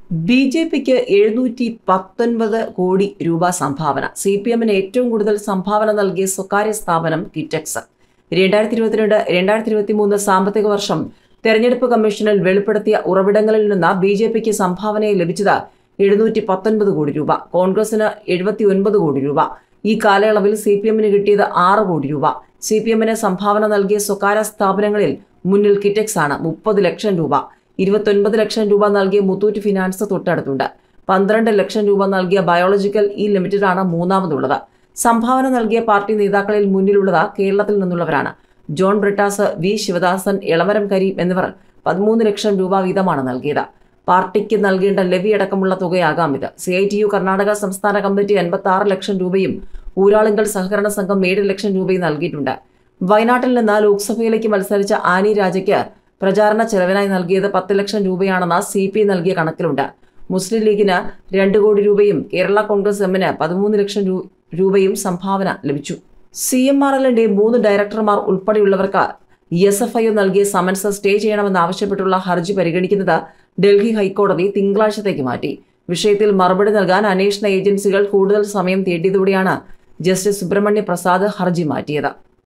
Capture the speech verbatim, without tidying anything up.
B J പിക്ക് എഴുന്നൂറ്റി പത്തൊൻപത് കോടി രൂപ സംഭാവന. സി പി എമ്മിന് ഏറ്റവും കൂടുതൽ സംഭാവന നൽകിയ സ്വകാര്യ സ്ഥാപനം കിറ്റക്സ്. രണ്ടായിരത്തി ഇരുപത്തിരണ്ട് രണ്ടായിരത്തി ഇരുപത്തി മൂന്ന് സാമ്പത്തിക വർഷം തെരഞ്ഞെടുപ്പ് കമ്മീഷനിൽ വെളിപ്പെടുത്തിയ ഉറവിടങ്ങളിൽ നിന്ന് ബി ജെ പിക്ക് സംഭാവനയെ ലഭിച്ചത് എഴുന്നൂറ്റി പത്തൊൻപത് കോടി രൂപ. കോൺഗ്രസിന് എഴുപത്തി ഒൻപത് കോടി രൂപ. ഈ കാലയളവിൽ സി പി എമ്മിന് കിട്ടിയത് ആറ് കോടി രൂപ. സി പി എമ്മിന് സംഭാവന നൽകിയ സ്വകാര്യ സ്ഥാപനങ്ങളിൽ മുന്നിൽ കിറ്റക്സ് ആണ്, മുപ്പത് ലക്ഷം രൂപ. ഇരുപത്തൊൻപത് ലക്ഷം രൂപ നൽകിയ മുത്തൂറ്റ് ഫിനാൻസ് തൊട്ടടുത്തുണ്ട്. പന്ത്രണ്ട് ലക്ഷം രൂപ നൽകിയ ബയോളജിക്കൽ ഇ ലിമിറ്റഡാണ് മൂന്നാമതുള്ളത്. സംഭാവന നൽകിയ പാർട്ടി നേതാക്കളിൽ മുന്നിലുള്ളത് കേരളത്തിൽ നിന്നുള്ളവരാണ്. ജോൺ ബ്രിട്ടാസ്, വി ശിവദാസൻ, എളമരം കരീം എന്നിവർ പതിമൂന്ന് ലക്ഷം രൂപ വീതമാണ് നൽകിയത്. പാർട്ടിക്ക് നൽകേണ്ട ലെവി അടക്കമുള്ള തുകയാകാം ഇത്. C I T U Karnataka സംസ്ഥാന കമ്മിറ്റി അൻപത്തി ആറ് ലക്ഷം രൂപയും ഊരാളുങ്കൽ സഹകരണ സംഘം ഏഴ് ലക്ഷം രൂപയും നൽകിയിട്ടുണ്ട്. വയനാട്ടിൽ നിന്ന് ലോക്സഭയിലേക്ക് മത്സരിച്ച ആനി രാജയ്ക്ക് പ്രചാരണ ചെലവിനായി നൽകിയത് പത്ത് ലക്ഷം രൂപയാണെന്ന് സി പി നൽകിയ കണക്കിലുണ്ട്. മുസ്ലിം ലീഗിന് രണ്ട് കോടി രൂപയും കേരള കോൺഗ്രസ് എമ്മിന് പതിമൂന്ന് ലക്ഷം രൂപയും സംഭാവന ലഭിച്ചു. സി എം ആർ എല്ലിന്റെ മൂന്ന് ഡയറക്ടർമാർ ഉൾപ്പെടെയുള്ളവർക്ക് എസ് എഫ് ഐ നൽകിയ സമൻസ് സ്റ്റേ ചെയ്യണമെന്നാവശ്യപ്പെട്ടുള്ള ഹർജി പരിഗണിക്കുന്നത് ഡൽഹി ഹൈക്കോടതി തിങ്കളാഴ്ചത്തേക്ക് മാറ്റി. വിഷയത്തിൽ മറുപടി നൽകാൻ അന്വേഷണ ഏജൻസികൾ കൂടുതൽ സമയം തേടിയതോടെയാണ് ജസ്റ്റിസ് സുബ്രഹ്മണ്യ പ്രസാദ് ഹർജി മാറ്റിയത്.